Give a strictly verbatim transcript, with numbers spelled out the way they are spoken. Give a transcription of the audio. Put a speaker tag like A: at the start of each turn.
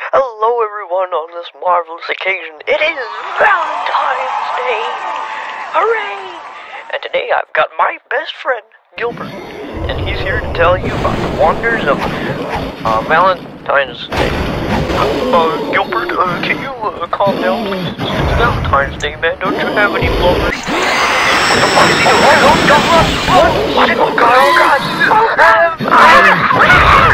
A: Hello everyone on this marvelous occasion. It is Valentine's Day! Hooray! And today I've got my best friend, Gilbert, and he's here to tell you about the wonders of uh, Valentine's Day. Uh, Gilbert, uh, can you uh, calm down please? It's Valentine's Day, man. Don't you have any flowers? What the fuck is he doing? Oh, don't run! Oh, what? Oh god, oh god! Oh god!